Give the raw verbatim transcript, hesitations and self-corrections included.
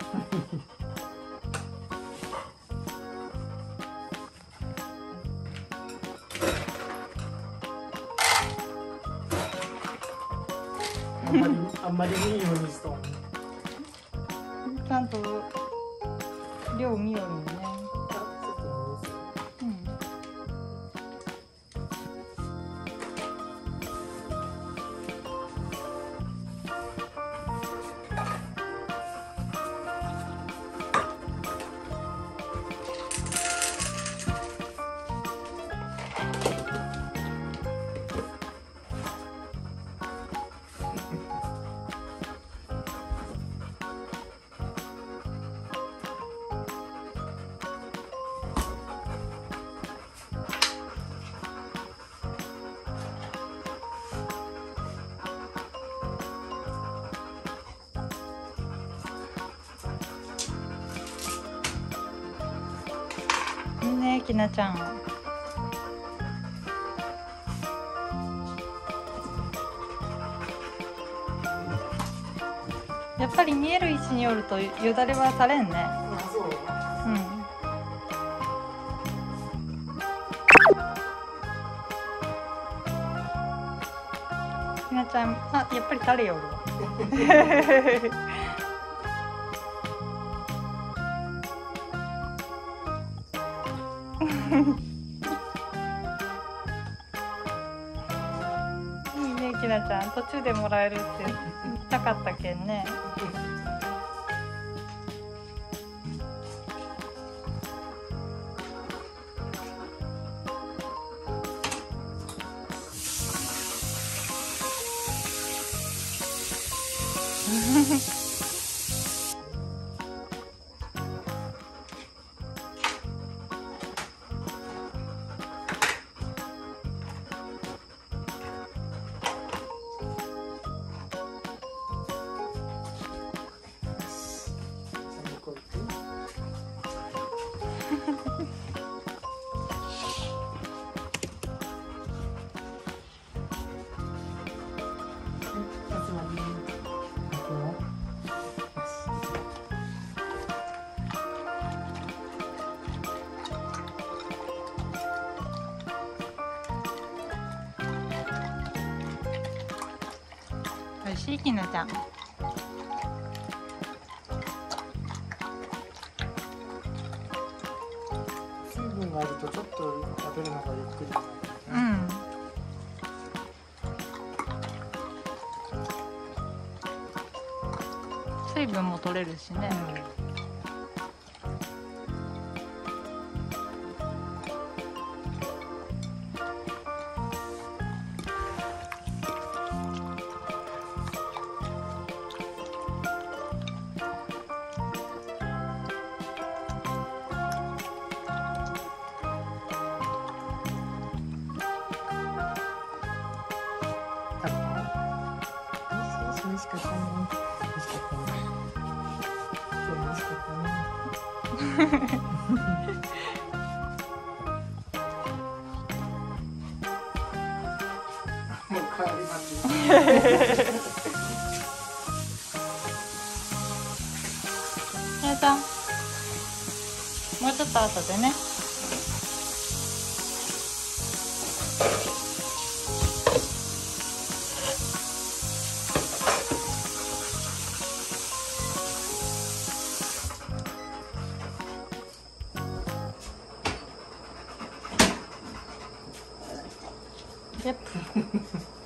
あんまりあんまり見んようにしとん。 ちゃんと量見よるんね。うん。いいね、きなちゃん。やっぱり見える位置によるとよだれはされんね。 あ、そう。 うん。ひなちゃん、あ、やっぱり垂れよるわ。いいね、きなちゃん、途中でもらえるって言ったかったけんね。おいしい、きなちゃん。 水分があるとちょっと食べるのがゆっくりになる。 うん。水分も取れるしね。 うん。食べた？美味しかったね。美味しかったね。今日も美味しかったね。もう帰ります。 ひなちゃん、もうちょっと後でね。Yep.